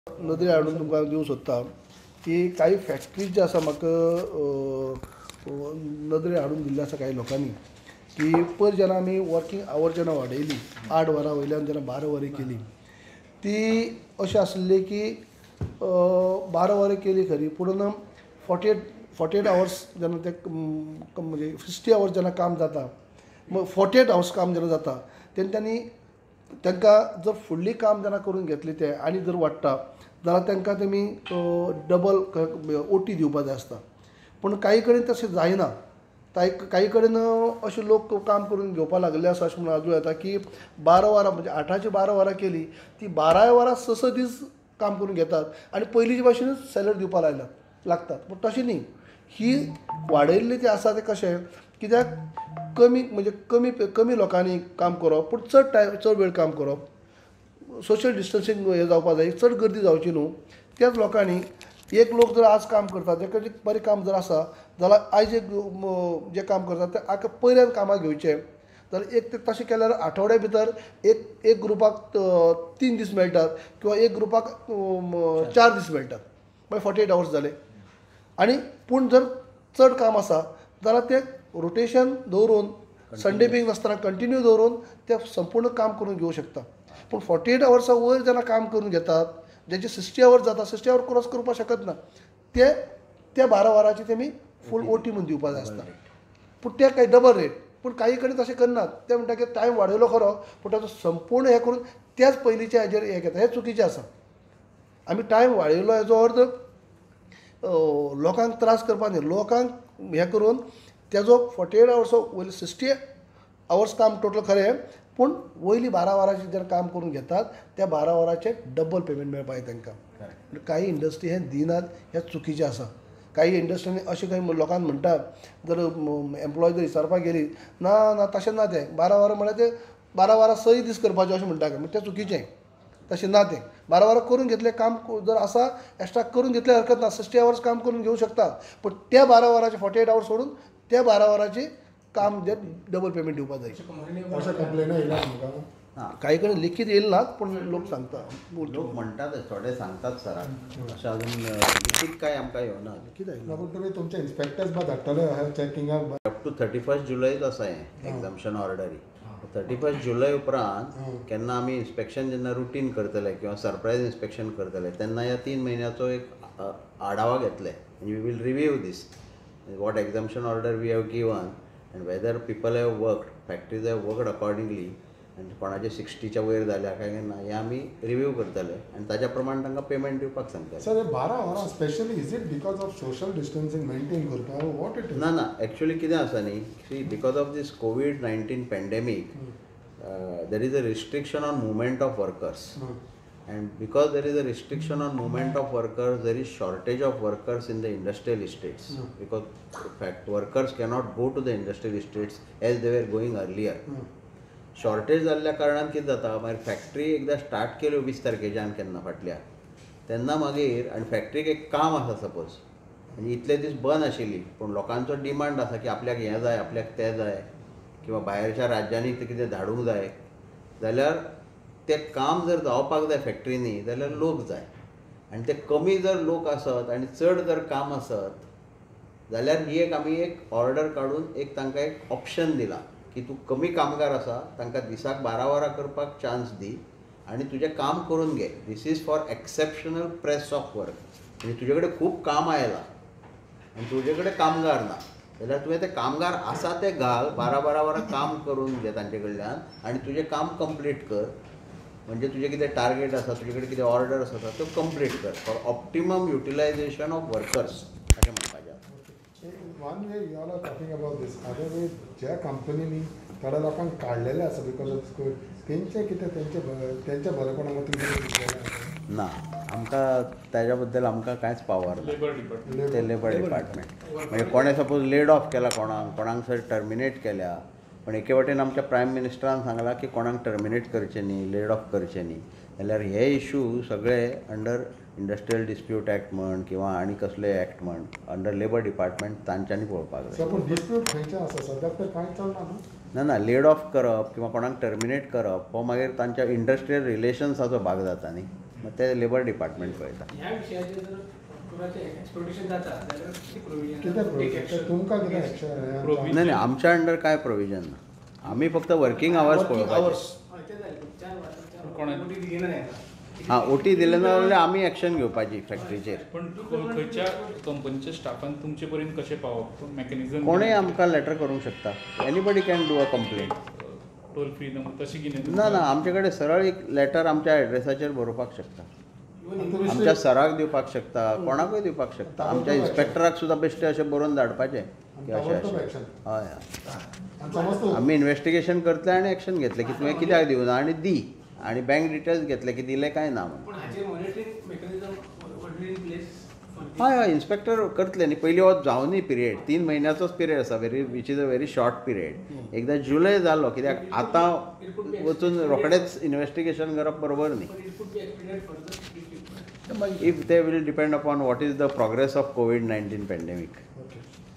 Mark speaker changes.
Speaker 1: नदरे हाडून तुमकां दिवंक सोदता की काही फॅक्टरीज जे आसा म्हाका नदरे हाडून दिल्ले आसा काही लोकांनी की पयर जेन्ना आमी वर्कींग आवर जेन्ना वाडयली 8 वरां वयल्यान जेन्ना 12 वरां केली ती अशी आसली की 12 वरां केली खरी पूण 48 आवर्स जेन्ना ते म्हणजे 60 आवर्स जेन्ना काम जाता मग 48 आवर्स काम जेन्ना जाता तेंच्यांनी तांकां जर फुडली काम जेन्ना करून घेतली ते आनी जर वाडटा जाल्यार तांकां तुमी डबल ओटी दिवपाक जाय आसता पूण काही कडेन तशें जायना काही कडेन अशे लोक काम करून घेवपाक लागले आसा अशें म्हणून आजून येता की 12 वरां म्हणजे 8ची 12 वरां केली ती 12 वरां स दीस काम करून घेतात आनी पयलींचे भाशेनच सॅलरी दिवपाक लागतात पूण तशें न्ही ही वाडयल्ली ती आसा ते कशें कित्याक कमी म्हणजे कमी लोकांनी काम करप पूण चड वेळ काम करप सोशल डिस्टन्सींग हें जावपाक जाय चड गर्दी जावची न्हू त्याच लोकांनी एक लोक जर आज काम करता जें बरें काम जर आसा जाल्यार आयज एक जें काम करता तें आख्या पयल्यान कामाक घेवचें जाल्यार एक तशें केल्यार आठवड्या भितर एक ग्रुपाक 3 दीस मेळटात किंवा एक ग्रुपाक 4 दीस मेळटात मागीर 48 आवर्स जाले आनी पूण जर चड काम आसा जाल्यार तें रोटेशन दवरून संडे बी नासतना कंटिन्यू दवरून ते संपूर्ण काम करून घेवंक शकता पूण 48 आवर्सा वयर जेन्ना काम करून घेतात जेचे 60 आवर्स जाता 60 आवर्स क्रॉस करपाक शकत ना त्या 12 वरांची तेमी फूल ओटी म्हणून दिवपाक जाय आसता पूण ते काही डबल रेट पूण काही कडेन तशें करनात ते म्हणटा की टायम वाडयलो खरो पूण ताचो संपूर्ण हें करून त्याच पयलींच्या हेजेर हें घेता हें चुकीचें आसा आमी टायम वाडयलो हेजो अर्थ लोकांक त्रास करपाक न्ही लोकांक हें करून तेजो 48 आवर्स वयले 60 आवर्स काम टोटल खरें पूण वयली 12 वरांचें जर काम करून घेतात त्या 12 वरांचे डबल पेमेंट मेळपाक जाय तांकां काही इंडस्ट्री हें दिनात हें चुकीचें आसा काही इंडस्ट्रीनी अशें काही लोकांक म्हणटात जर एम्प्लॉय जर विचारपाक गेली ना तशें ना तें 12 वरां म्हळ्यार ते 12 वरां 6 दीस करपाचें अशें म्हणटा तें चुकीचें तशें ना तें 12 वरां करून घेतलें काम जर आसा एक्स्ट्रा करून घेतलें हरकत ना 60 आवर्स काम करून घेवंक शकता पूण त्या 12 वरांचे 48 आवर्स सोडून त्या 12 वरांची काम जे डबल पेमेंट दिवपाक जाय
Speaker 2: अशें कंप्लेन येयला तुमकां
Speaker 1: काही कडेन लिखीत येयले नात पूण लोक सांगता
Speaker 3: लोक म्हणटात थोडे सांगतात सराक अशें अजून लिखीत काय आमकां येवना
Speaker 1: कितें
Speaker 2: पूण तुमी तुमचे इन्स्पेक्टर्स बा धाडटले चॅकिंगाक
Speaker 3: अप टू 31 जुलयच आसा हें एग्जाम्शन ऑर्डरी 31 जुलय उपरांत केन्ना आमी इन्स्पेक्शन जेन्ना रुटीन करतले किंवा सरप्रायज इन्स्पेक्शन करतले तेन्ना ह्या 3 म्हयन्याचो एक आढावा घेतले आनी we will review this what exemption order we have given and whether people have worked factories have worked accordingly आनी कोणाचे 60च्या वयर जाल्या काय ना हें आमी रिव्यू करतले आनी ताच्या प्रमाण तांकां पेमेंट दिवपाक सांगतले
Speaker 2: सर 12 वरां specially is it because of social distancing maintain करता वॉट इट इज
Speaker 3: ना एक्चुअली कितें आसा न्ही सी because of this COVID-19 pandemic there is a restriction on movement of workers and because there is a restriction on movement of workers there is shortage of workers in the industrial estates because in fact workers cannot go to the industrial estates as they were going earlier shortage जाल्ल्या कारणान कितें जाता मागीर factory एकदां start केल्यो 20 तारखेच्यान केन्ना फाटल्या तेन्ना मागीर आनी फॅक्टरीक एक काम आसा सपोज आनी इतले दीस बंद आशिल्ली पूण लोकांचो डिमांड आसा की आपल्याक हें जाय आपल्याक तें जाय किंवा भायरच्या राज्यांनी ते कितें धाडूंक जाय जाल्यार तें काम जर जावपाक जाय फॅक्टरीनी जाल्यार लोक जाय आनी ते कमी जर लोक आसत आनी चड जर काम आसत जाल्यार ही एक आमी एक ऑर्डर काडून एक तांकां एक ऑप्शन दिलां की तूं कमी कामगार आसा तांकां दिसाक 12 वरां करपाक चान्स दी आनी तुजें काम करून घे this is for exceptional press of work आनी तुजे कडेन खूब काम आयलां आनी तुजे कडेन कामगार ना जाल्यार तुवें ते कामगार आसा ते घाल 12 वरां काम करून घे तांचे कडल्यान आनी तुजें काम कंप्लीट कर म्हणजे तुजें कितें टार्गेट आसा तुजे कडेन कितें ऑर्डर्स आसा त्यो कंप्लीट कर for optimum utilisation of workers अशें म्हणपाचें
Speaker 2: one way you are talking about this other way ज्या कंपनीनी थोड्या लोकांक काडलेले आसा बिकॉज ऑफ कोविड तेंचे कितें तेंचे बरेपणा खातीर
Speaker 3: ना आमकां ताज्या बद्दल आमकां कांयच पावर ना ते लेबर डिपार्टमेंट म्हणजे कोणें सपोज लेड ऑफ केला कोणाक सर टर्मिनेट केल्या पण एके वटेन आमच्या प्रायम मिनिस्टरान सांगलां की कोणाक टर्मिनेट करचें न्ही लेड ऑफ करचें न्ही जाल्यार हे इशू सगळे अंडर इंडस्ट्रियल डिस्प्यूट एक्ट म्हण किंवा आनी कसले एक्ट म्हण अंडर लेबर डिपार्टमेंट तांच्यांनी पळोवपाक जाय
Speaker 2: पूण डिस्प्यूट खंयचे आसा सद्याक तर कांय चलना न्हू
Speaker 3: ना लेड ऑफ करप किंवा कोणाक टर्मिनेट करप हो मागीर तांच्या इंडस्ट्रियल रिलेशन्साचो भाग जाता न्ही मग ते लेबर डिपार्टमेंट पळयता.
Speaker 4: ह्या विशयाचेर जर कोणाचें एक्सप्लोटेशन जाता जाल्यार कितें
Speaker 2: कितें
Speaker 4: प्रोविजन
Speaker 2: प्रोविजन तुमकां कितें एक्शन
Speaker 3: नाही आमच्या अंडर काय प्रोविजन ना. आम्ही फक्त वर्किंग आवर्स
Speaker 1: वर्किंग
Speaker 3: पळोवपाचे.
Speaker 1: आवर्स
Speaker 4: हय तें जालें चार
Speaker 5: कोणाक?
Speaker 4: कोटी दिना नाही
Speaker 3: हां ओटी दिले ना जाल्यार आमी एक्शन घेवपाची फॅक्टरीचेर.
Speaker 5: पण खंयच्या कंपनीच्या स्टाफान तुमचे पर्यंत कशें पावप मेकॅनिझम
Speaker 3: कोणूय आमकां लेटर करूंक शकता. Anybody can do a complaint.
Speaker 5: Toll free number तशें कितें
Speaker 3: ना आमचे कडेन सरळ एक लेटर आमच्या एड्रेसाचेर बरोवपाक शकता. आमच्या सराक दिवपाक शकता, कोणाकूय दिवपाक शकता. आमच्या इन्स्पेक्टराक सुद्दां बेश्टे अशें बरोवन धाडपाचें की अशें
Speaker 2: ताबडतोब
Speaker 3: अशें.
Speaker 2: एक्शन
Speaker 3: हय हय.
Speaker 2: आनी समज तूं
Speaker 3: आमी इन्व्हेस्टिगेशन करतले आनी एक्शन घेतले की तुवें कित्याक दिवना आनी दी. आनी बँक डिटेल्स घेतले की दिले काय ना म्हणून.
Speaker 4: पूण हाचेर monitoring mechanism already in place
Speaker 3: हय हय इन्स्पेक्टर करतले न्ही. पयलीं हो जावनी पिरियड 3 म्हयन्याचोच पिरियड आसा which is a very short period. एकदां जुलय जालो कित्याक आतां वचून रोखडेंच इन्व्हेस्टिगेशन करप बरोबर न्ही.
Speaker 4: It could be extended further
Speaker 3: if they will depend upon what is the progress of COVID-19 pandemic.
Speaker 2: Okay